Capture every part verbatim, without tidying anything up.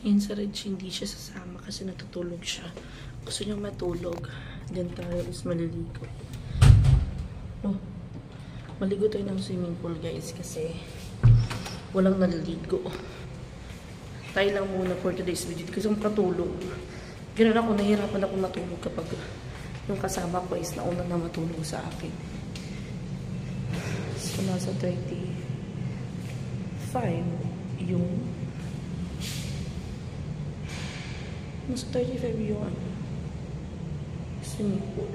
Yun sa Rich, hindi siya sasama kasi natutulog siya. Gusto niya matulog. Diyan tayo is maliligo. Oh, maligo tayo ng swimming pool guys kasi walang naliligo. Tayo lang muna for today's video kasi makatulog. Ganun ako, nahihirapan ako matulog kapag yung kasama ko is nauna na matulog sa akin. So, nasa thirty-five yung nasa thirty-five yung ano swimming pool.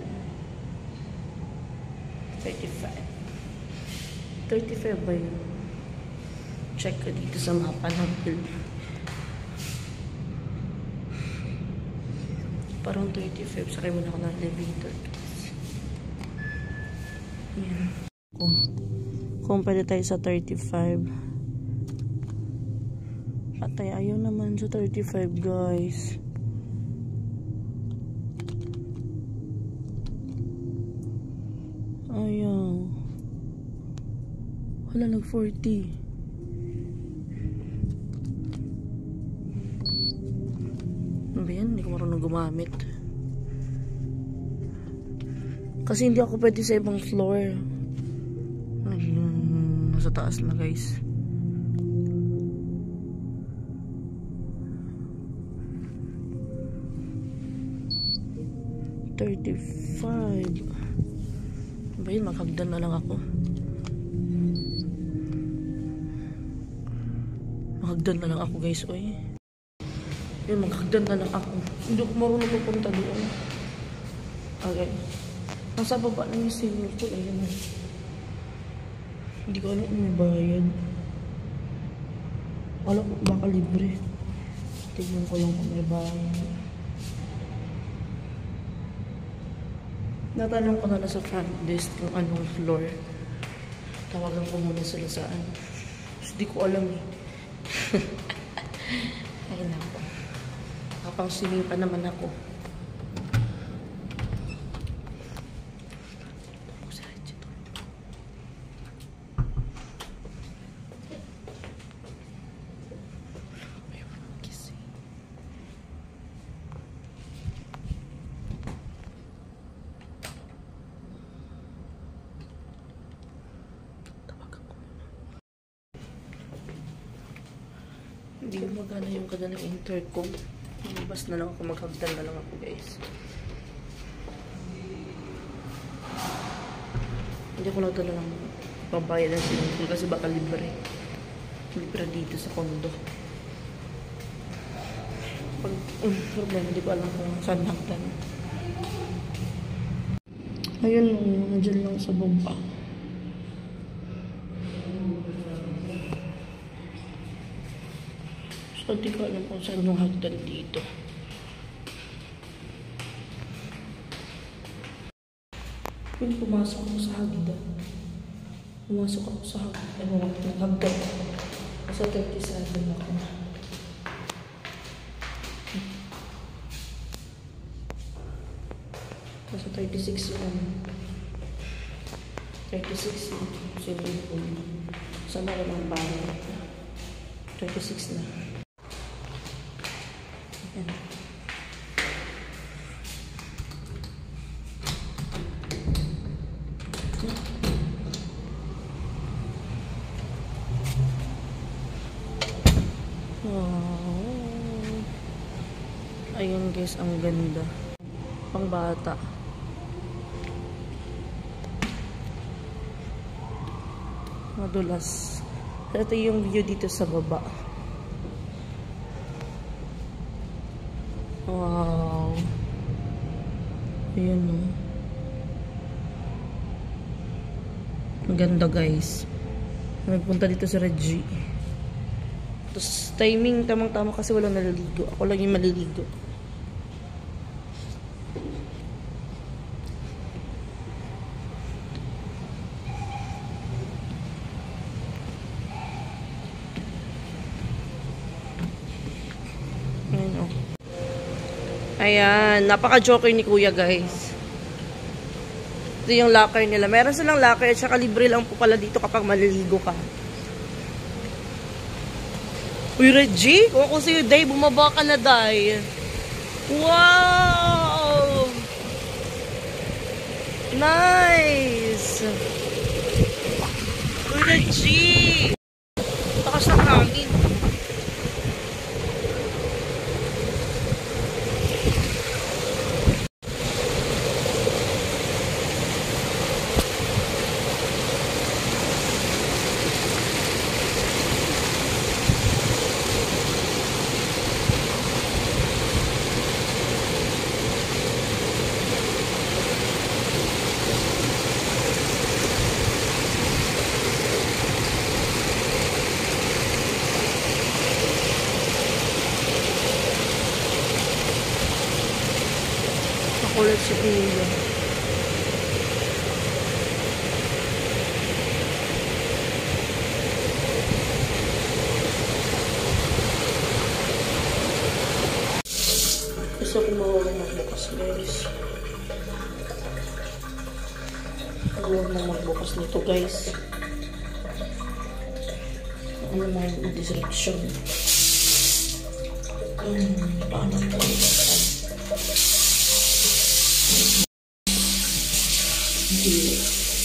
thirty-five. thirty-five ba yun? Check ko dito sa mapa ng bill. Parang thirty-five. Sakay muna ako ng elevator. Yan. Kung, kung pwede tayo sa thirty-five. Patay, ayaw naman sa thirty-five guys. Ayaw. Wala, nag forty. Ano ba yan? Hindi ko marunong gumamit. Kasi hindi ako pwede sa ibang floor. Ayun, nasa taas na guys. thirty-five. Ba yun, maghagdan na lang ako. Maghagdan na lang ako guys, oy. Yun, maghagdan na lang ako. Hindi ko marunong pupunta doon. Okay. Nasa baba lang yung swimming pool. Ayun. Hindi ko alam kung may bayad. Alam ko baka libre. Tignan ko lang kung may bayad. Natanong ko na lang sa front desk kung anong floor. Tawagan ko muna sila sa ano. Hindi ko alam eh. Ayun lang po. Kapang swimming pa naman ako. Hindi gumagana yung kadalang intercom. Lumabas na lang ako, maghagdan na lang ako guys. Hindi ko lang talagang pambayad ng swimming pool kasi baka libre. Libre dito sa condo. Pag um, problema, hindi ko alam kung saan hagdan. Ayun, nandiyan lang sa baba. So, di ko alam kung saan yung hagdan dito. Kung pumasok ako sa hagdan. Pumasok ako sa hagdan. Ano, hagdan. Sa thirty-seven ako. Sa thirty-six yun. thirty-six yun. Swimming pool. Saan na rin ang bahay? thirty-six na. Ayan. Wow. Ayun guys, ang ganda. Pang bata. Madulas. Ito yung view dito sa baba. Wow. Ayan o. Ang ganda guys. Nagpunta dito sa Reggie. Tapos timing tamang-tama kasi walang naliligo. Ako lang yung maliligo. Ayan, napaka-joker ni Kuya guys. Ito yung locker nila. Meron silang locker at saka libre lang po pala dito kapag maliligo ka. Uy, Reggie, kung ako sa'yo, Day, bumaba ka na, Day. Wow! Nice! Uy, Reggie! Takas ng hangin. Makulit si Kuya. Gusto ko mawawag magbukas, guys. Huwag na magbukas nito, guys. Ano naman yung disruption? Hmm, paano ito? Hindi.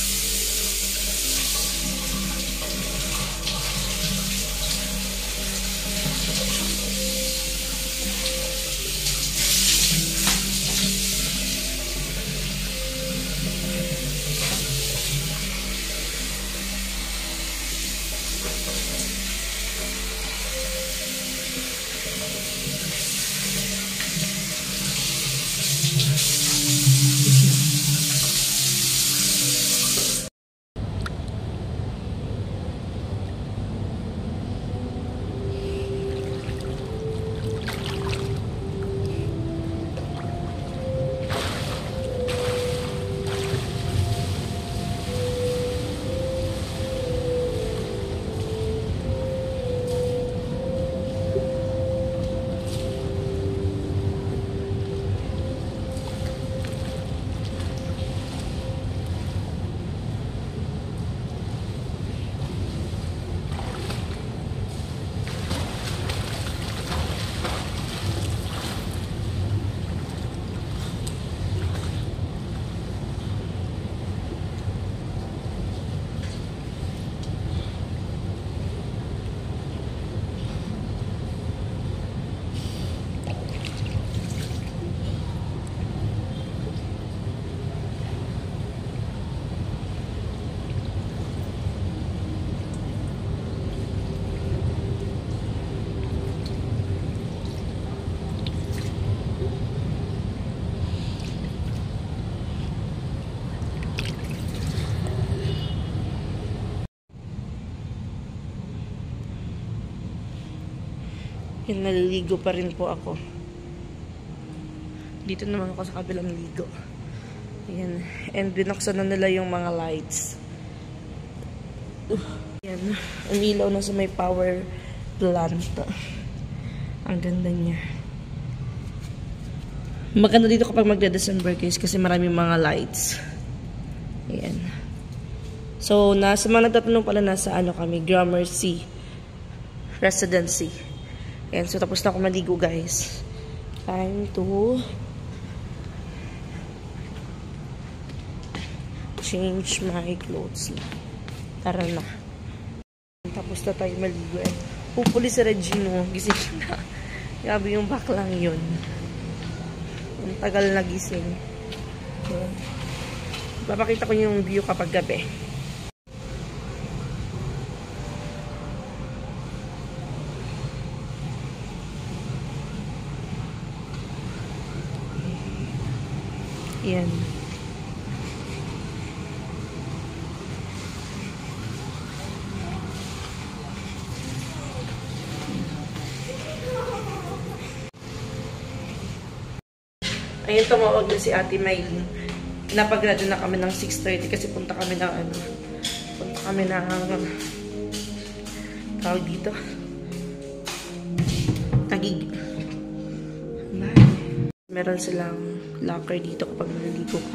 Yan, naliligo pa rin po ako. Dito naman ako sa kabilang ligo. Yan. And binuksan na nila yung mga lights. Yan. Umilaw na sa may power plant. Ang ganda niya. Maganda dito kapag magde-December guys kasi maraming mga lights. Yan. So, nasa mga nagtatanong pala nasa ano kami, Gramercy Residency. Ayan, so tapos na ako maligo guys. Time to change my clothes na. Tara na. Tapos na tayo maligo. And hopefully si Regino, gising na. Grabe yung baklang yun. Ang tagal na gising. So, papakita ko yung view kapag gabi. Yan. Ayun, tumawag na si Ate Maylin. Napag-graduate na kami ng six thirty kasi punta kami ng ano, punta kami ng tawag dito. Tagig. Meron silang locker dito kapag naliligo ka.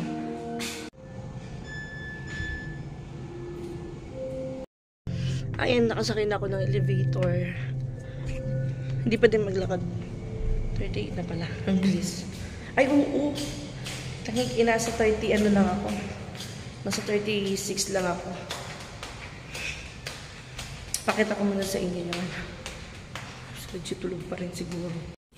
Ayan, nakasakay na ako ng elevator. Hindi pa din maglakad. thirty-eight na pala. Ang bilis. Ay, oo. Tanging inasa thirty, ano lang ako. Nasa thirty-six lang ako. Pakita ko muna sa inyo naman. Legit tulog pa rin siguro.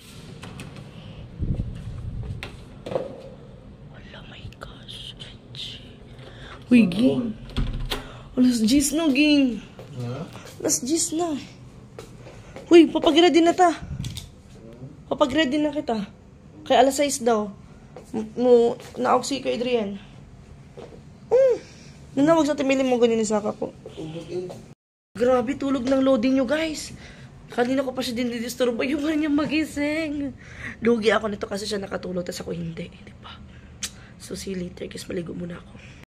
Oh my gosh. Uy, ging. Alas diyes na, ging. Alas diyes na. Uy, papag-ready na ta. Papag-ready na kita. Kaya alas sais daw. Mo, naawag si ko, Adrian. Hmm. Nanawag sa timili mo ganyan sa ko. Grabe, tulog ng loading nyo, guys. Kanina ko pa siya din didisturbo yung kanyang magising. Lugi ako nito kasi siya nakatulog, tapos ako hindi. Di ba? So, see you later, guys. Maligo muna ako.